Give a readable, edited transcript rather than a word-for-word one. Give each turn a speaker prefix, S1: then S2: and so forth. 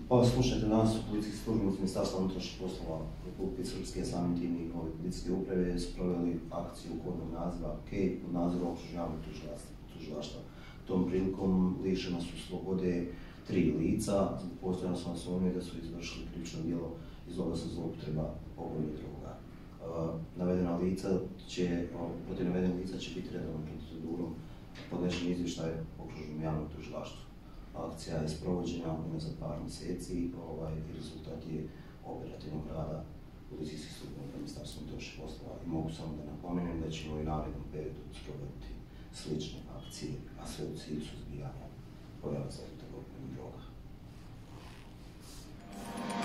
S1: Pa slušajte, danas su policijski službenici Ministarstva unutrašnjih poslova Republike Srpske, samim tim i nove policijske uprave su proveli akciju kodnog naziva KEJ pod nadzorom Okružnog javnog tužilaštva. Tom prilikom lišena su slobode 3 lica zbog postojanja sumnje da su izvršili krivično djelo iz oblasti zloupotreba opojnih droga. Protiv navedenih lica će biti redovnom procedurom podnešen izvještaj Okružnom javnom tužilaštvu. Akcija je sprovođena za par mjeseci i rezultat je operativnog rada policijskih službenika Ministarstva unutrašnjih poslova. I mogu samo da napomenem da ćemo i u narednom periodu sprovoditi slične akcije, a sve u cilju suzbijanja pojava zloupotrebe opojnih droga.